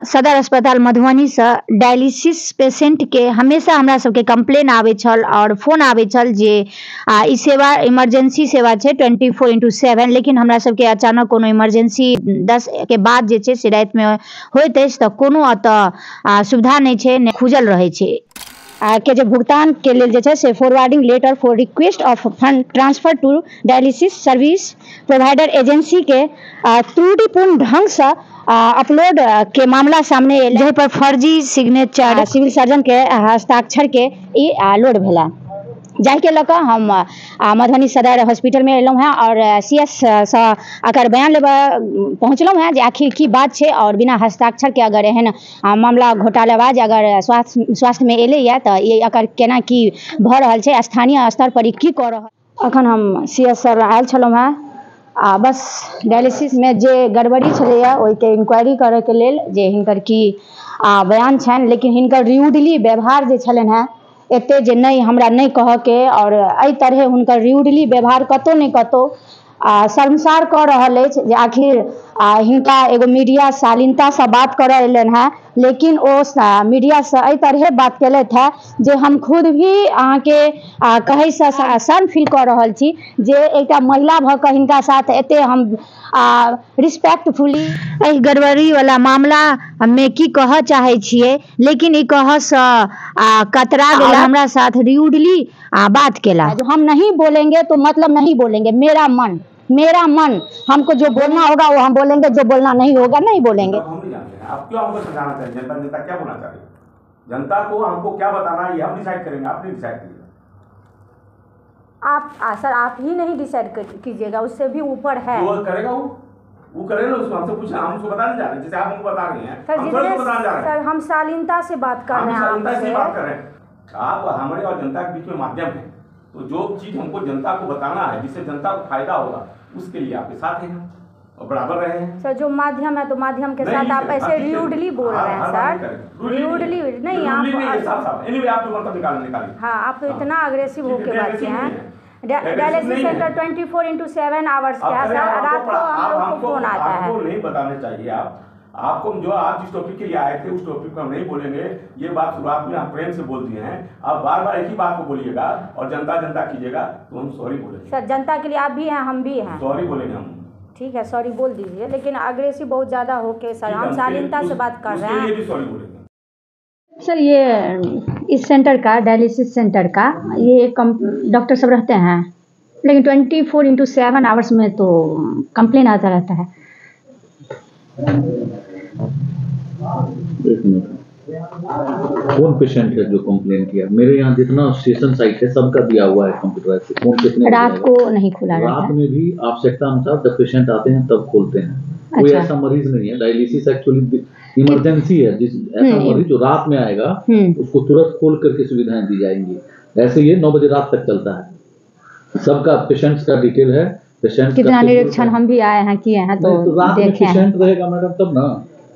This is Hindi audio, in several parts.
सदर अस्पताल मधुबनी से डायलिसिस पेशेंट के हमेशा हमरा सबके कंप्लेन आवे छल और फोन आवे छल जे ई सेवा इमरजेंसी सेवा छै 24/7, लेकिन हमरा सबके अचानक कोनो इमरजेंसी 10 के बाद जे छै से रात में होइत अछि तऽ कोनो अतः सुविधा नहीं छै, ने खुजल रहे छै के जे भुगतान के लेल जे छै से forwarding letter for request of fund transfer to dialysis service provider agency के त्रुटिपूर्ण ढंग से अपलोड के मामला सामने एल, जहि पर फर्जी सिग्नेचर सिविल सर्जन के हस्ताक्षर के ई लोड भेला, जाहि के लऽ हम मधुबनी सदर हॉस्पिटल में एलहुँ हैं और CS से अकर बयान लेबऽ पहुँचलहुँ हैं जे आखिर की बात छै और बिना हस्ताक्षर के अगर एहन मामला घोटालाबाज अगर स्वास्थ्य में एलै या तऽ ई अकर केना की भऽ रहल छै, स्थानीय स्तर पर ई की कऽ रहल। अखन हम CS सर आयल छलहुँ हैं बस डायलिसिस में जे गड़बड़ी छलैया ओहिके इंक्वायरी करऽ के लेल जे हिनकर की बयान छनि, लेकिन हिनकर र्यूडली व्यवहार जे छलनि हैं एते जे नहीं हमरा नहीं कह के और एहि तरह हुनकर र्यूडली व्यवहार कतौ नहीं कतौ शर्मसार कऽ रहल अछि जे आखिर हिनका एगो मीडिया शालीनता से बात करऽ एलनि हैं, लेकिन ओ मीडिया से एहि तरह बात केलथि है जे हम खुद भी अहाँ के कहै से शर्म फील कऽ रहल छी जे एकटा महिला भऽ कऽ हिनका साथ एते हम रिस्पेक्टफुली एहि गड़बड़ी वाला मामला में की कहऽ चाहे छियै, लेकिन ई कहऽ से कतरा गेला, हमरा साथ र्यूडली बात केला। हम नहीं बोलेंगे तो मतलब नहीं बोलेंगे, मेरा मन हमको जो बोलना होगा वो हम बोलेंगे, जो बोलना नहीं होगा नहीं बोलेंगे। हम नहीं जानते हैं, आप क्यों हमको समझाना चाहिए? जनता क्या बोलना चाह रही है? जनता को हमको क्या बताना है ये हम डिसाइड करेंगे, आप नहीं डिसाइड कीजिएगा। आप सर आप ही नहीं डिसाइड कीजिएगा, उससे भी ऊपर है। वो करेगा, वो करेगा, उसको हमसे पूछना, हम उसको बताने जा रहे हैं जैसे आप हमको बता रहे हैं। सर हम शालीनता से बात कर रहे हैं, आप हमारे और जनता के बीच में माध्यम है, तो जो चीज हमको जनता को बताना है जिससे जनता को फायदा होगा उसके लिए आपके साथ हैं और बराबर रहे हैं। सर जो माध्यम है तो माध्यम के साथ आप ऐसे र्यूडली बोल रहे हैं सर, र्यूडली नहीं आप निकालिए। हाँ आप तो इतना अग्रेसिव होके बात किए हैं। डायलिसिस सेंटर 24/7 आवर्स का है सर, रात को हम लोग को फोन आता है। आपको नहीं बताने चाहिए, आपको जो आप जिस टॉपिक के लिए आए थे उस टॉपिक को हम नहीं बोलेंगे, ये बात शुरुआत में हम प्रेम से बोल दिए हैं, आप बार बार एक ही बात को बोलिएगा और जनता कीजिएगा तो हम सॉरी बोलेंगे। सर जनता के लिए आप भी हैं हम भी हैं, सॉरी बोलेंगे हम। ठीक है सॉरी बोल दीजिए, लेकिन अग्रेसिव बहुत ज़्यादा होके सर हम शालीनता से बात कर रहे हैं। सॉरी बोलेंगे सर। ये इस सेंटर का डायलिसिस सेंटर का ये डॉक्टर सब रहते हैं, लेकिन 24/7 आवर्स में तो कंप्लेन आता रहता है। कौन पेशेंट है जो कंप्लेन किया? मेरे यहाँ जितना स्टेशन साइट है सबका दिया हुआ है कंप्यूटर से। कौन कितने रात को नहीं खुला रहता है? रात में भी आवश्यकता अनुसार जब पेशेंट आते हैं तब खोलते हैं। कोई ऐसा मरीज नहीं है, डायलिसिस एक्चुअली इमरजेंसी है, जिस ऐसा मरीज जो रात में आएगा उसको तुरंत खोल करके सुविधाएं दी जाएंगी। ऐसे ये 9 बजे रात तक चलता है। सबका पेशेंट्स का डिटेल है, पेशेंट कितना निरीक्षण हम भी आए हैं किए हैं तो रात में पेशेंट रहेगा मैडम तब ना।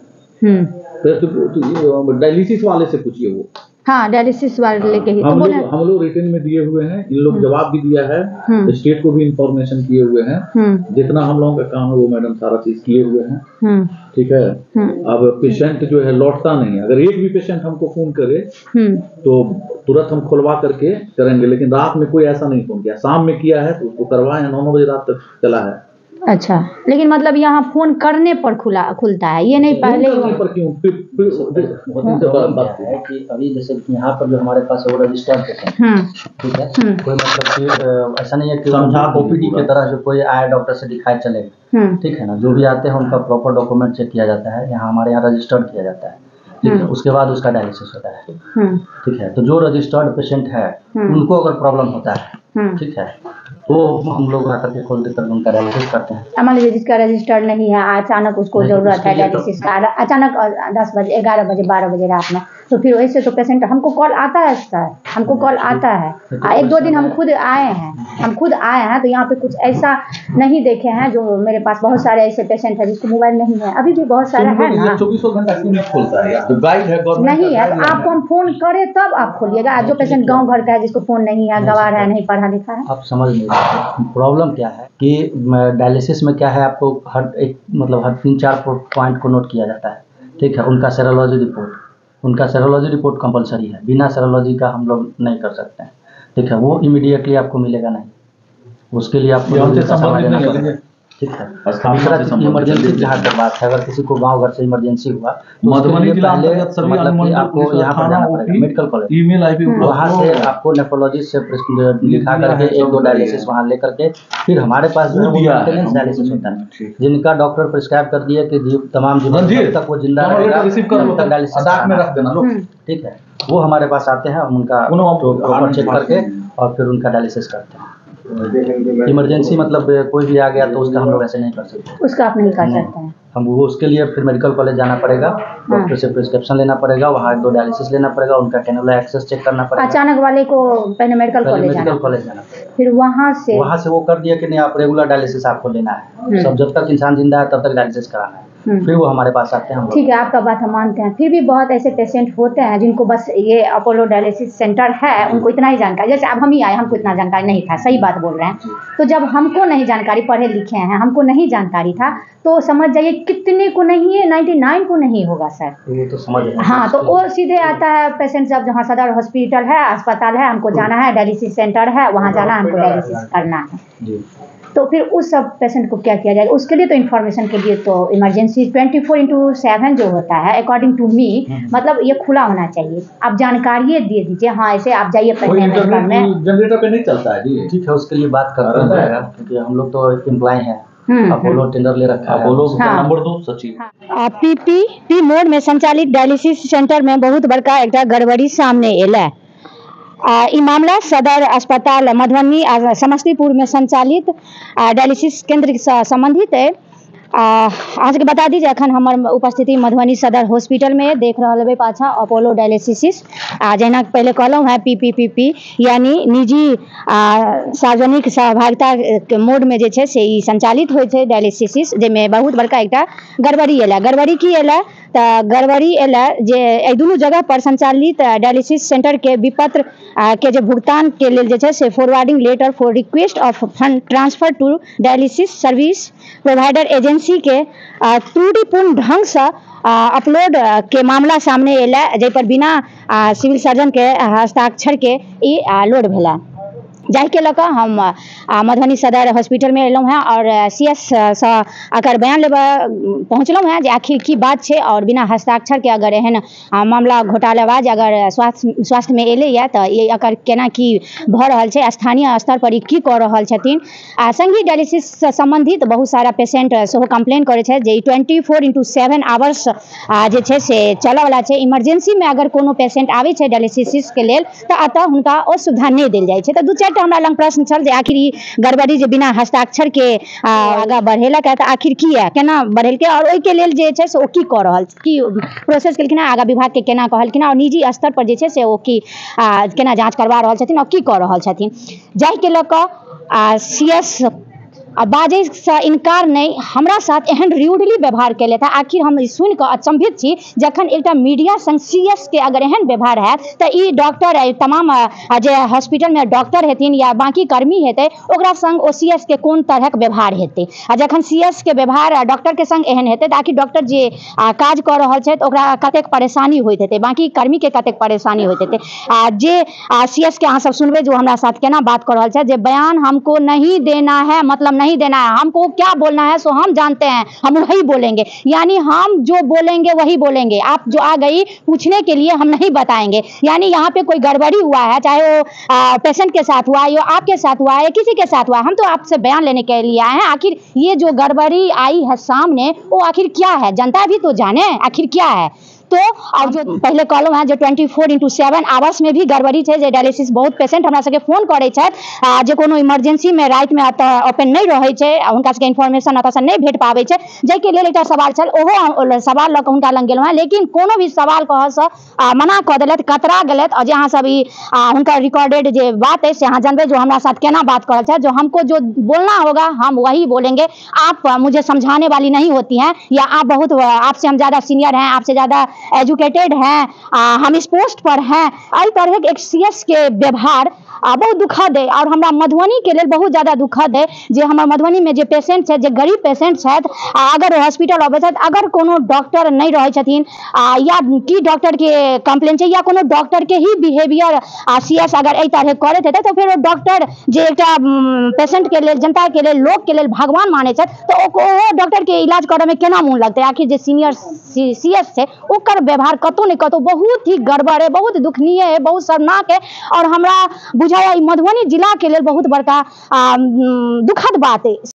तो डायलिसिस वाले से पूछिए वो। हाँ डायलिसिस वाले लेके ही हम लोग रिटर्न में दिए हुए हैं, इन लोग जवाब भी दिया है, स्टेट को भी इंफॉर्मेशन किए हुए हैं। जितना हम लोगों का काम है वो मैडम सारा चीज किए हुए हैं, ठीक है। अब पेशेंट जो है लौटता नहीं है, अगर एक भी पेशेंट हमको फोन करे तो तुरंत हम खुलवा करके करेंगे, लेकिन रात में कोई ऐसा नहीं फोन किया। शाम में किया है तो उसको करवाए, 9 बजे रात तक चला है। अच्छा, लेकिन मतलब यहाँ फोन करने पर खुलता है, ये नहीं पहले पर क्यों? बात है कि अभी जैसे यहाँ पर जो हमारे पास है वो रजिस्टर्ड पेशेंट, ठीक है, कोई मतलब कि ऐसा नहीं है कि OPD की तरह जो कोई आया डॉक्टर से दिखाए चलेगा, ठीक है ना। जो भी आते हैं उनका प्रॉपर डॉक्यूमेंट चेक किया जाता है, यहाँ हमारे यहाँ रजिस्टर्ड किया जाता है, ठीक है। उसके बाद उसका डायलिसिस होता है, ठीक है। तो जो रजिस्टर्ड पेशेंट है उनको अगर प्रॉब्लम होता है, ठीक है, तो हम लोग आकर के खोल देकर उनका डायलिसिस करते हैं। मान लीजिए जिसका रजिस्टर्ड नहीं है, अचानक उसको जरूरत है डायलिसिस का, अचानक 10 बजे 11 बजे 12 बजे रात में, तो फिर वैसे तो पेशेंट हमको कॉल आता है सर, हमको कॉल आता है। 1-2 दिन हम खुद आए हैं तो यहाँ पे कुछ ऐसा नहीं देखे हैं। जो मेरे पास बहुत सारे ऐसे पेशेंट है जिसको मोबाइल नहीं है, अभी भी बहुत सारा है ना। 24 घंटा क्यों नहीं खोलता है? तो गाइड है नहीं है तो आपको हम फोन करें तब आप खोलिएगा। जो पेशेंट गाँव घर का है, जिसको फोन नहीं है, गंवार है, नहीं पढ़ा लिखा है, आप समझ नहीं सकते प्रॉब्लम क्या है कि डायलिसिस में क्या है, आपको हर 3-4 पॉइंट को नोट किया जाता है ठीक है, उनका सेरोलॉजी रिपोर्ट कंपलसरी है, बिना सेरोलॉजी का हम लोग नहीं कर सकते हैं। ठीक है, वो इमीडिएटली आपको मिलेगा नहीं, उसके लिए आपको ठीक है। दूसरा इमरजेंसी जहाँ तक बात है, अगर किसी को गांव घर से इमरजेंसी हुआ तो मधुबनी जिला अंतर्गत सभी आपको यहाँ पर जाना पड़ेगा मेडिकल कॉलेज, ईमेल आईपी वहाँ से आपको नेफ्रोलॉजिस्ट से लिखा करके 1-2 डायलिसिस वहाँ ले करके फिर हमारे पास जो है मेंटेनेंस डायलिसिस होता है, जिनका डॉक्टर प्रिस्क्राइब कर दिया कि तमाम जीवन तक वो जिंदा रहेगा तब तक डायलिसिस में रख देना। ठीक है, वो हमारे पास आते हैं, हम उनका प्रॉपर चेक करके और फिर उनका डायलिसिस करते हैं। इमरजेंसी मतलब कोई भी आ गया तो उसका हम लोग ऐसे नहीं कर सकते, उसका आप नहीं कर सकते हैं। हम वो उसके लिए फिर मेडिकल कॉलेज जाना पड़ेगा, डॉक्टर से प्रिस्क्रिप्शन लेना पड़ेगा, वहाँ 2 डायलिसिस लेना पड़ेगा, उनका कैनुला एक्सेस चेक करना पड़ेगा। अचानक वाले को पहले मेडिकल कॉलेज जाना पड़ेगा, फिर वहाँ से वो कर दिया कि नहीं आप रेगुलर डायलिसिस आपको लेना है, सब जब तक इंसान जिंदा है तब तक डायलिसिस कराना है, फिर वो हमारे पास आते हैं। ठीक है, आपका बात हम मानते हैं। फिर भी बहुत ऐसे पेशेंट होते हैं जिनको बस ये अपोलो डायलिसिस सेंटर है, उनको इतना ही जानकारी, जैसे अब हम ही आए, हमको इतना जानकारी नहीं था, सही बात बोल रहे हैं। तो जब हमको नहीं जानकारी, पढ़े लिखे हैं, हमको नहीं जानकारी था, तो समझ जाइए कितने को नहीं है, 99 को नहीं होगा सर। वो तो समझ रहे हैं। हाँ, तो वो सीधे आता है पेशेंट जब जहाँ सदर हॉस्पिटल है, अस्पताल है, हमको जाना है, डायलिसिस सेंटर है, वहाँ जाना है, हमको डायलिसिस करना है। तो फिर उस सब पेशेंट को क्या किया जाएगा? उसके लिए तो इन्फॉर्मेशन के लिए तो इमरजेंसी 24/7 जो होता है, अकॉर्डिंग टू मी, मतलब ये खुला होना चाहिए। आप जानकारी दे दीजिए, हाँ ऐसे आप जाइए पहले में जनरेटर पे नहीं चलता है जी। ठीक है, उसके लिए बात करते हैं, क्योंकि हम लोग तो एम्प्लॉय हैं, अपोलो टेंडर ले रखा है। अपोलो नंबर 2 सचिव। पीपीपी मोड में संचालित डायलिसिस सेंटर में बहुत बड़का एक गड़बड़ी सामने एला। ई मामला सदर अस्पताल मधुबनी समस्तीपुर में संचालित डायलिसिस केंद्र से संबंधित है। आज के बता दीजिए, अखन हमार उपस्थिति मधुबनी सदर हॉस्पिटल में देख रहे पाछा अपोलो डायलिसिस, जना पहले कहलूँ है पीपीपी यानी निजी सार्वजनिक सहभागिता के मोड में जे से ई संचालित होय छै डायलिसिस, जेमे बहुत बड़का एक गड़बड़ी एला। गड़बड़ी की एला तो गड़बड़ी एला जे एहि दुनू जगह पर संचालित डायलिसिस सेंटर के विपत्र के जो भुगतान के लेल जे से forwarding letter for request of fund transfer to dialysis service provider agency के त्रुटिपूर्ण ढंग से अपलोड के मामला सामने एला, जै पर बिना सिविल सर्जन के हस्ताक्षर के ई लोड भेला। जाहि के लऽ कऽ हम मधुबनी सदर हॉस्पिटल में एलहुँ हैं और CS से अकर बयान लेबऽ पहुँचलहुँ हैं जे आखिर की बात छै, और बिना हस्ताक्षर के अगर एहन मामला घोटालाबाज अगर स्वास्थ्य में एलै या तऽ ये अकर केना की भऽ रहल छै, स्थानीय स्तर पर की कऽ रहल छथिन। संगी डायलिसिस से संबंधित बहुत सारा पेशेंट सेहो कंप्लेन करै छै जे 24/7 आवर्स जे छै से चलऽ वाला छै। इमरजेंसी में अगर कोनो पेशेंट आबै छै डायलिसिस के लेल तऽ एतऽ हुनका ओ सुविधा नहि देल जाइ छै। तऽ 2-4 हमरा लग प्रश्न छल जे आखिर ई गड़बड़ी जे बिना हस्ताक्षर के आगाँ बढ़ेलक है, तऽ आखिर की है, केना बढ़ेलकै, और ओहिके लेल जे छै से ओ की कऽ रहल, की प्रोसेस केलखिन है, आगाँ विभाग के केना कहलखिन, और निजी स्तर पर जे छै से ओ की केना जाँच करवा रहल छथिन और की कऽ रहल छथिन। जाहि के लऽ कऽ CS बाजै से इनकार नहीं, हमरा साथ एहन रूडली व्यवहार केले था। आखिर हम सुनि कऽ अचंभित छी, जखन एकटा मीडिया संग CS के अगर एहन व्यवहार है तऽ ई डॉक्टर तमाम जे हॉस्पिटल में डॉक्टर हेथिन या बाकी कर्मी हेतै ओकरा संग ओ CS के कोन तरहक व्यवहार हेतै। आ जखन CS के व्यवहार डॉक्टर के संग एहन हेतै तऽ आखिर डॉक्टर जे काज कऽ रहल छै ओकरा कतेक परेशानी होइत हेतै, बाकी कर्मी के कतेक परेशानी होइत हेतै। जे CS के अहाँ सब सुनबै जो हमरा साथ केना बात कर रहल छै, जे बयान हमको नहीं देना है, मतलब नहीं देना है, हमको क्या बोलना है सो हम जानते हैं, हम वही बोलेंगे, यानी हम जो बोलेंगे वही बोलेंगे। आप जो आ गई पूछने के लिए हम नहीं बताएंगे, यानी यहाँ पे कोई गड़बड़ी हुआ है, चाहे वो पेशेंट के साथ हुआ या आपके साथ हुआ है, किसी के साथ हुआ है, हम तो आपसे बयान लेने के लिए आए हैं। आखिर ये जो गड़बड़ी आई है सामने वो आखिर क्या है, जनता भी तो जाने आखिर क्या है। तो और जो पहले कहलहुँ हैं जो 24/7 आवर्स में भी गड़बड़ी छै, जे डायलिसिस बहुत पेशेंट हमरा सबके फोन करै छथि जे कोनो इमरजेंसी में राति में ओपन नहीं रहै छै, हुनका सबके इन्फॉर्मेशन एतऽसँ नहीं भेट पाबै छै, जाहिके लेल एकटा सवाल छल, ओहो सवाल लऽ कऽ हुनका लग गेलहुँ हैं, लेकिन कोनो भी सवाल कहऽसँ मना कऽ देलथि, कतरा गेलथि। और जे अहाँ सब ई हुनकर रिकॉर्डेड जे बात है से अहाँ जानबै जो हमरा साथ केना बात करल छै, जो हमको जो बोलना होगा हम वही बोलेंगे, आप मुझे समझाने वाली नहीं होती हैं, या आप बहुत आपसे हम ज़्यादा सीनियर हैं, आपसे ज़्यादा एजुकेटेड हैं, हम इस पोस्ट पर हैं। इस तरह एक CS के व्यवहार बहुत दुखद है और हमरा मधुबनी के लेल बहुत ज्यादा दुखद है जे हमर मधुबनी में जे पेशेंट छै जे गरीब पेशेंट छथि अगर हॉस्पिटल अबै छथि अगर कोनो डॉक्टर नहीं रहै छथिन या की डॉक्टर के कंप्लेन छै या कोनो डॉक्टर के ही बिहेवियर सीएस अगर एहि तरह करैत हेतै तो फिर डॉक्टर जे एकटा पेशेंट के लेल जनता के लेल लोक के लेल भगवान मानै छथि तो ओ डॉक्टर के इलाज करय में केना मोन लगतै। आखिर जे सीनियर सीएस छै ओकर व्यवहार कतौ ने कतौ बहुत ही गड़बड़ है, बहुत दुखनीय है, बहुत शर्मनाक है और हमरा बुझाया मधुबनी जिला के लेल बहुत बड़का दुखद बात है।